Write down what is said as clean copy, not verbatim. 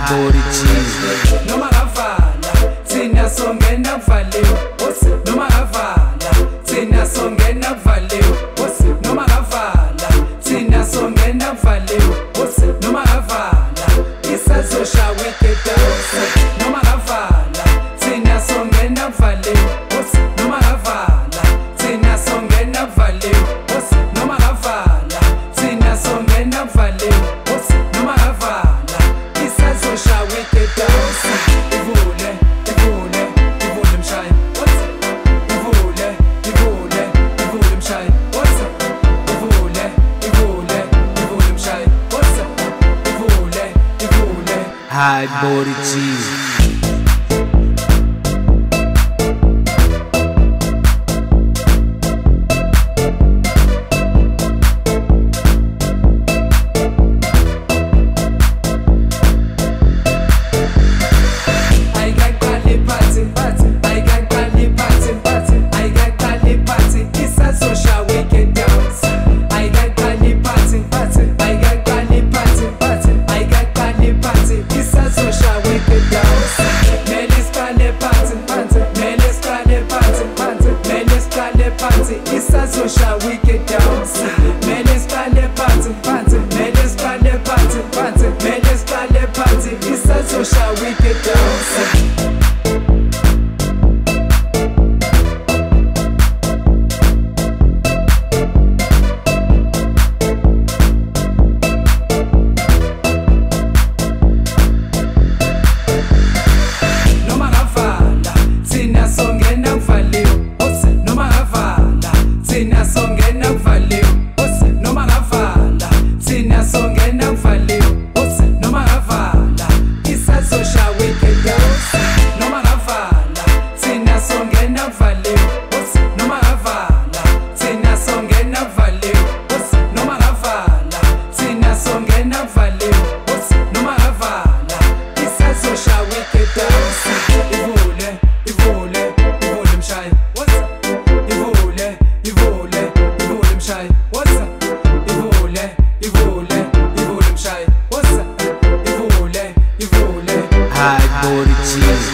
Haibo Richie. Noma kavala, thina songena kuvaliwe. Noma kavala, thina songena kuvaliwe. Noma kavala, thina songena kuvaliwe. Noma kavala, isazoshawa igedawusi. Noma kavala, thina songena kuvaliwe. Noma kavala, thina songena kuvaliwe. Noma kavala, thina songena kuvaliwe. Noma kavala, isazoshawa igedawusi. Ivule, ivule, ivule Mshayi. Ivule, ivule, ivule Mshayi. Ivule, ivule, ivule Mshayi. Ivule, ivule. Haibo Richie. Isazoshawa igedawusi. Mele siqale phansi, phansi. Mele siqale phansi, phansi. Mele siqale phansi. Isazoshawa igedawusi. Noma kavala, thina songena kuvaliwe. Noma kavala, thina songena kuvaliwe. Noma kavala, thina songena kuvaliwe. Noma kavala, isazoshawa igedawusi. Noma kavala, thina songena kuvaliwe. Noma kavala, thina songena kuvaliwe. Noma kavala, thina songena kuvaliwe. Noma kavala, isazoshawa igedawusi. Ivule, ivule, ivule Mshayi. Ivule, ivule, ivule Mshayi. Ivule, ivule, ivule Mshayi. Ivule, ivule. Haibo Richie.